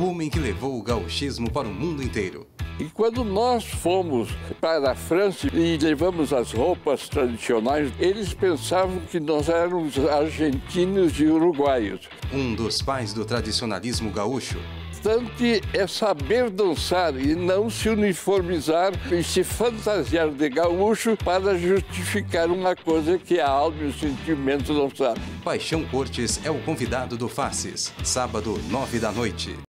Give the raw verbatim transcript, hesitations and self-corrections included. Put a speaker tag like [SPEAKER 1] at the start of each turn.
[SPEAKER 1] o homem que levou o gauchismo para o mundo inteiro.
[SPEAKER 2] E quando nós fomos para a França e levamos as roupas tradicionais, eles pensavam que nós éramos argentinos e uruguaios.
[SPEAKER 1] Um dos pais do tradicionalismo gaúcho.
[SPEAKER 2] Importante é saber dançar e não se uniformizar e se fantasiar de gaúcho para justificar uma coisa que a alma e o sentimento não sabem.
[SPEAKER 1] Paixão Cortes é o convidado do Faces, sábado, nove da noite.